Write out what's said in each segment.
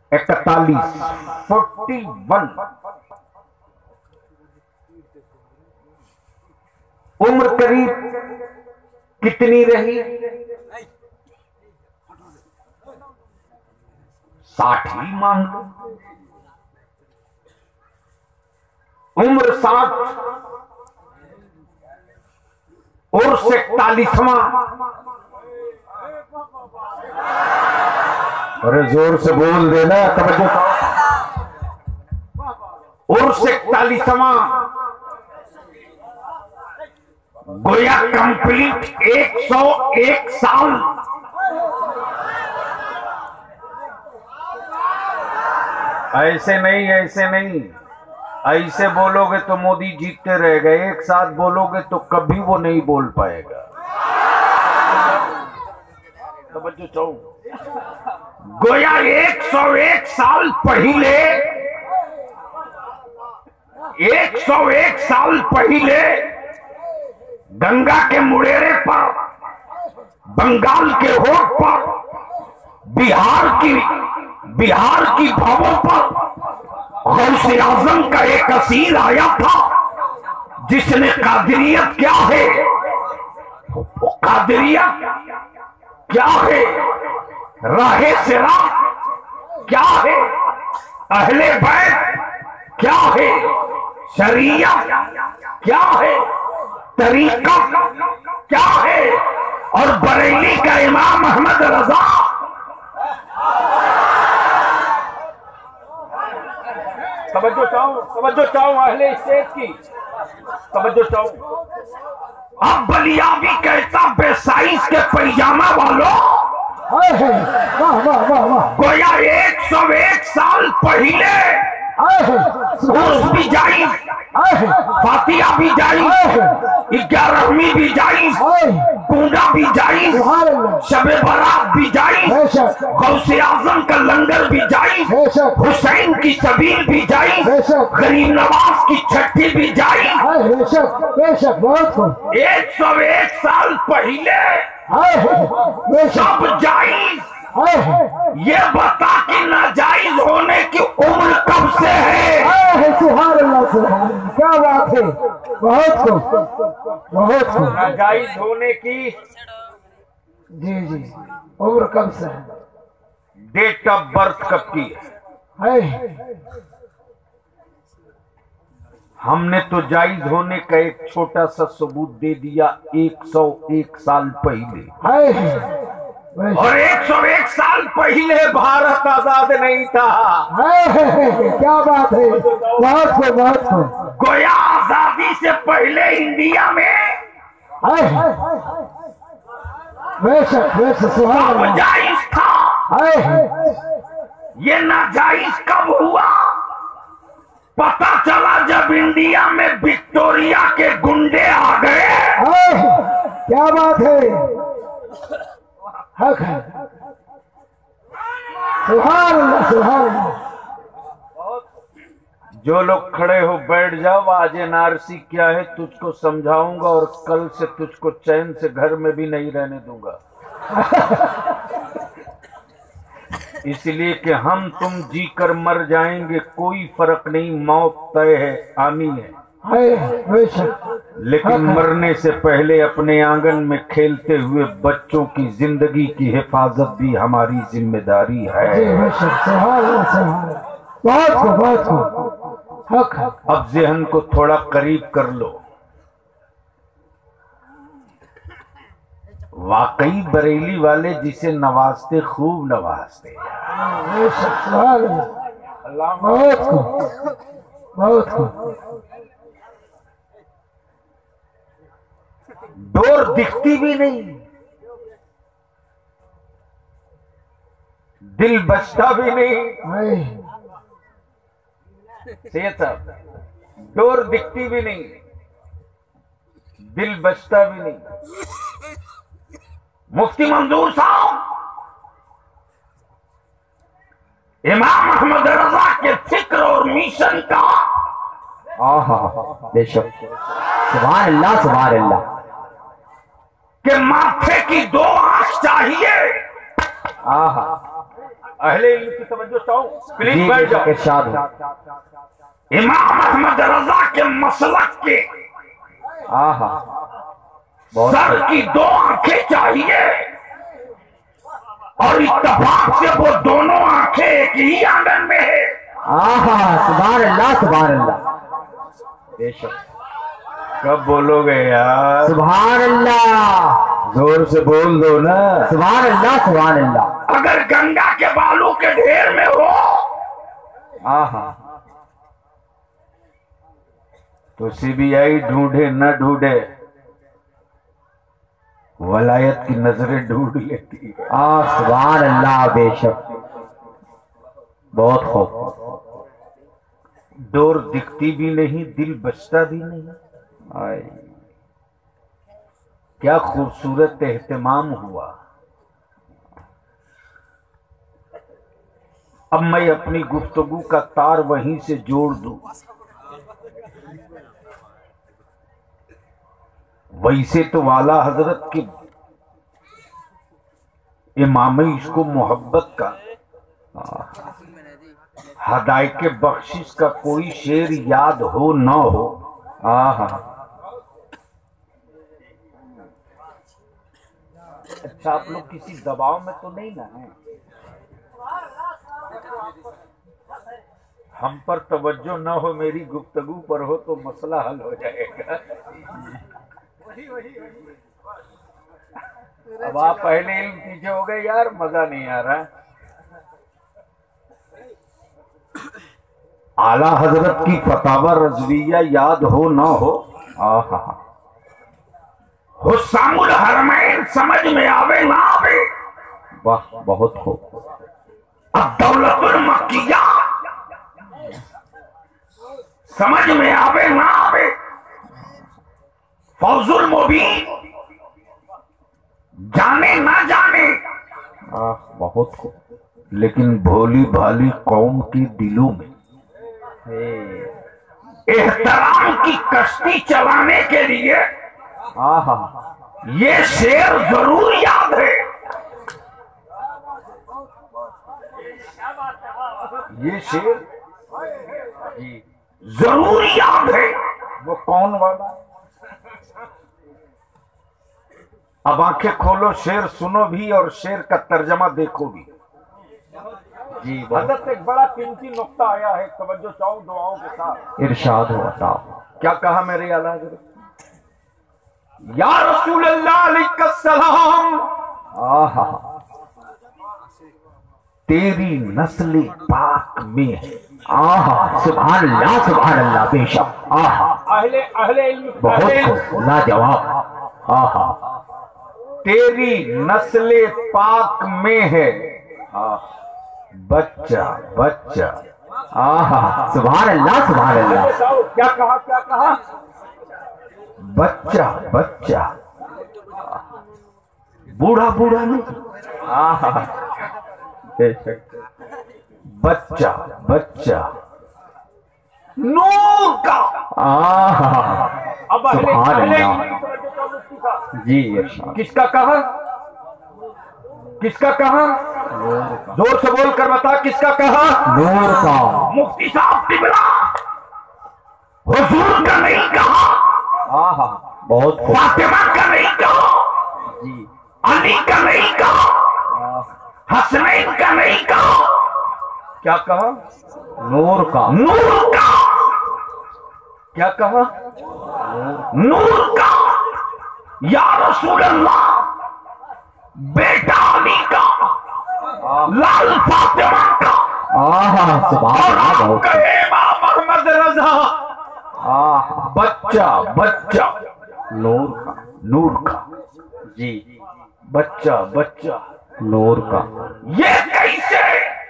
41 عمر قریب کتنی رہی؟ 60 ہی مان لو. عمر 60 اور 41واں. ارے زور سے بول دینا توجہ. اور 41واں گویا کمپلیٹ 101 سال. ایسے نہیں ایسے نہیں، ایسے بولو گے تو مودی جیتتے رہ گئے، ایک ساتھ بولو گے تو کبھی وہ نہیں بول پائے گا. توجہ چاہوں. گویا 101 سال پہلے 101 سال پہلے گنگا کے مڑیرے پر، بنگال کے ہوٹ پر، بہار کی بھاؤں پر غوث اعظم کا ایک اسیر آیا تھا جس نے قادریت کیا ہے، قادریت کیا ہے، راہ صراط کیا ہے، اہل بیت کیا ہے، شریعت کیا ہے، طریقہ کیا ہے، اور بریلی کا امام احمد رضا توجہ چاہوں اہل اسٹیٹ کی توجہ چاہوں. اب بلیابی کہتا بے سائز کے پیجامہ والوں، گویا 101 سال پہلے عرس بھی جائز، فاتحہ بھی جائز، 11ویں بھی جائز، پونڈا بھی جائز، شب برات بھی جائز، غوث اعظم کا لنگر بھی جائز، حسین کی سبیل بھی جائز، غریب نواز کی چھٹی بھی جائز. 101 سال پہلے سب جائز. یہ بتا کہ ناجائز ہونے کی عمر کب سے ہے؟ سبحان اللہ سبحان اللہ، کیا بات ہے. بہت خوب بہت خوب. ناجائز ہونے کی جی عمر کب سے ہے؟ ڈیٹ آف برتھ کب کی ہے؟ ہم نے تو جائز ہونے کا ایک چھوٹا سا ثبوت دے دیا 101 سال پہلے. اور 101 سال پہلے بھارت آزاد نہیں تھا. کیا بات ہے. بہت خوب بہت خوب. گویا آزادی سے پہلے انڈیا میں بے شک سبحان اللہ جائز تھا. یہ ناجائز کب ہوا؟ پتا چلا جب انڈیا میں وکٹوریا کے گنڈے آ گئے. کیا بات ہے. حق ہے. سبحان اللہ سبحان اللہ. جو لوگ کھڑے ہو بیٹھ جاؤ. آج NRC کیا ہے تجھ کو سمجھاؤں گا، اور کل سے تجھ کو چین سے گھر میں بھی نہیں رہنے دوں گا. اس لیے کہ ہم تم جی کر مر جائیں گے، کوئی فرق نہیں، موت طے ہے، آمین ہے. لیکن مرنے سے پہلے اپنے آنگن میں کھیلتے ہوئے بچوں کی زندگی کی حفاظت بھی ہماری ذمہ داری ہے. اب ذہن کو تھوڑا قریب کر لو. واقعی بریلی والے جسے نوازتے خوب نوازتے. ڈور دکھتی بھی نہیں، دل بچتا بھی نہیں. سید صاحب، ڈور دکھتی بھی نہیں، دل بچتا بھی نہیں. مفتی منظور صاحب امام احمد رضا کے فکر اور میشن کا بے شک. سبحان اللہ سبحان اللہ. کہ ماتھے کی 2 آنکھ چاہیے، اہل علم کی توجہ چاہو، پلیز بیٹھ جاؤ۔ ارشاد ہو۔ امام احمد رضا کے مسلک کے آہا بہت سر کی 2 آنکھیں چاہیے، اور اتفاق سے وہ دونوں آنکھیں ایک ہی آنگن میں ہے۔ آہا سبحان اللہ سبحان اللہ، بے شک کب بولو گے یار؟ سبحان اللہ، زور سے بول دو نا۔ سبحان اللہ سبحان اللہ۔ اگر گنگا کے بالوں کے ڈھیر میں ہو آہا تو سی بی آئی ڈھونڈے نہ ڈھونڈے، ولایت کی نظریں ڈھونڈ لیتی ہے۔ سبحان اللہ، بے شک بہت خوب۔ ڈور دکھتی بھی نہیں، دل بچتا بھی نہیں۔ آئے کیا خوبصورت اہتمام ہوا۔ اب میں اپنی گفتگو کا تار وہیں سے جوڑ دوں۔ ویسے تو والا حضرت کے امام عشق و محبت کا، ہدایت بخشش کا کوئی شعر یاد ہو نہ ہو۔ آہا اچھا آپ لوگ کسی دباؤ میں تو نہیں نا ہیں؟ ہم پر توجہ نہ ہو، میری گفتگو پر ہو تو مسئلہ حل ہو جائے گا۔ اب آپ پہلے علم پیچھے ہو گئے یار، مزہ نہیں آ رہا۔ اعلیٰ حضرت کی فتاوی رضویہ یاد ہو نہ ہو، آہا حسام الحرمین سمجھ میں آوے نہ آوے، واہ بہت خوب۔ الدولت المکیہ سمجھ میں آوے نہ آوے، فوز المبین جانے نہ جانے، بہت خوب۔ لیکن بھولی بھالی قوم کی دلوں میں احترام کی کشتی چلانے کے لیے آہا یہ شعر ضرور یاد ہے۔ یہ شعر ضرور یاد ہے۔ وہ کون والا؟ اب آنکھیں کھولو، شعر سنو بھی اور شعر کا ترجمہ دیکھو بھی۔ جی حضرت ایک بڑا قیمتی نقطہ آیا ہے، توجہ چاہو دعاؤں کے ساتھ۔ ارشاد ہو عطا۔ کیا کہا میرے اعلیٰ حضرت؟ یا رسول اللہ علیہ السلام، آہا تیری نسل پاک میں ہے۔ آہا سبحان اللہ سبحان اللہ، بے شک آہا اہل علم بہت خوب، لاجواب۔ آہا تیری نسل پاک میں ہے بچہ بچہ۔ آہا سبحان اللہ سبحان اللہ، کیا کہا کیا کہا؟ بچہ بچہ، بوڑھا بوڑھا نہیں، آہا بے شک بچہ بچہ نور کا۔ آہا اب سبحان اللہ۔ جی ارشاد۔ کس کا کہا؟ کس کا کہا؟ زور سے بول کر بتا، کس کا کہا؟ نور کا۔ مفتی صاحب قبلہ حضور کا نہیں کہا، آہا بہت خوب۔ فاطمہ کا نہیں کہا، جی علی کا نہیں کہا، حسنین کا نہیں کہا، کیا کہا؟ نور کا۔ نور کا۔ کیا کہا؟ نور کا۔ یا رسول اللہ، بیٹا علی کا، لال فاطمہ کا، آہا سبحان اور اللہ آپ بہت کا امام احمد رضا، آہا بچہ بچہ نور کا۔ نور کا، جی بچہ بچہ۔ نور کا۔ یہ کیسے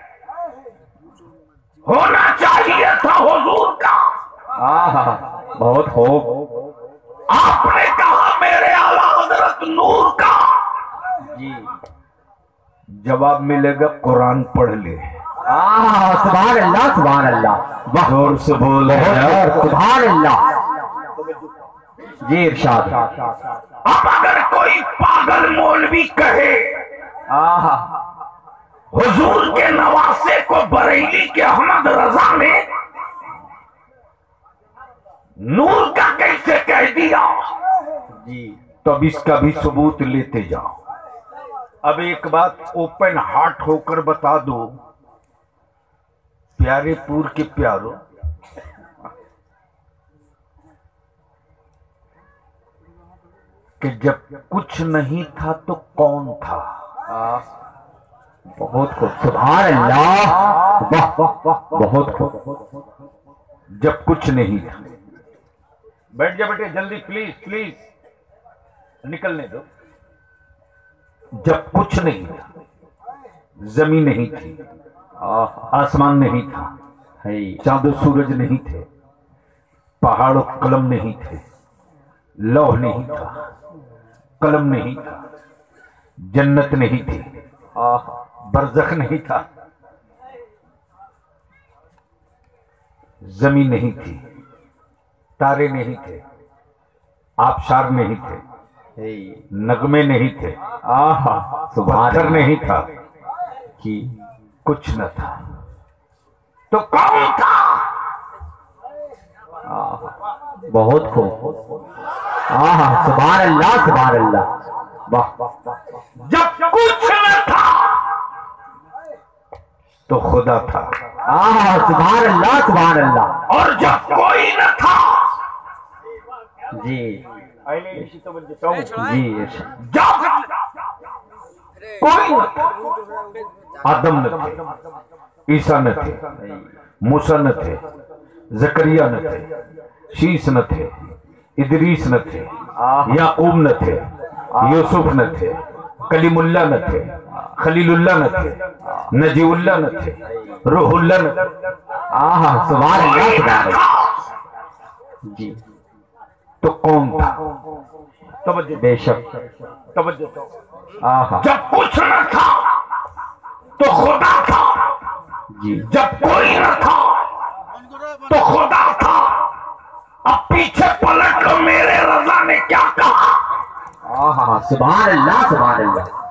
ہونا چاہیے تھا حضور کا؟ آہا بہت خوب۔ آپ نے کہا میرے اعلیٰ حضرت نور کا۔ جی جواب ملے گا قرآن پڑھ لے۔ آہا سبحان اللہ سبحان اللہ، واہ زور سے بول بہت خوب، سبحان اللہ۔ جی ارشاد۔ اب اگر کوئی پاگل مولوی کہے آہا हुजूर के नवासे को बरेली के अहमद रजा ने नूर का कैसे कह दिया जी तब इसका भी सबूत लेते जाओ। अब एक बात ओपन हार्ट होकर बता दो प्यारे पूर के प्यारो, कि जब कुछ नहीं था तो कौन था? बहुत खूब, सुभान अल्लाह, वाह वाह वाह, बहुत खूब। जब कुछ नहीं था, बैठ जा बेटे जल्दी, प्लीज प्लीज निकलने दो। जब कुछ नहीं था, जमीन नहीं थी, आसमान नहीं था, चांद सूरज नहीं थे, पहाड़ और कलम नहीं थे, लौह नहीं था, कलम नहीं था, जन्नत नहीं थी, बरज़ख नहीं था, जमीन नहीं थी, तारे नहीं थे, आबशार नहीं थे, नगमे नहीं थे, पत्थर नहीं था, कि कुछ न था तो कौन था? बहुत खूब, सुभान अल्लाह, सुभान अल्लाह, वाह। जब कुछ न था तो खुदा था, सुभान अल्लाह, सुभान अल्लाह। और जब कोई न था जी जी, जब कोई न था, आदम न थे, ईसा न थे, मूसा न थे, जकरिया न थे, शीस न थे, इदरीस न थे, याकूब न थे, यूसुफ न थे, कलीमुल्लाह न थे, खलीलुल्लाह न थे, नजीउल्लाह न थे, रूहुल्लाह न थे, सुभान अल्लाह, सुभान अल्लाह। जी, तो कौन था? तवज्जो, बेशक, तवज्जो। जब कुछ न था तो खुदा था, जी, जब कोई न था तो खुदा था। अब पीछे पलट लो, मेरे रजा ने क्या कहा? सुभान अल्लाह, सुभान अल्लाह।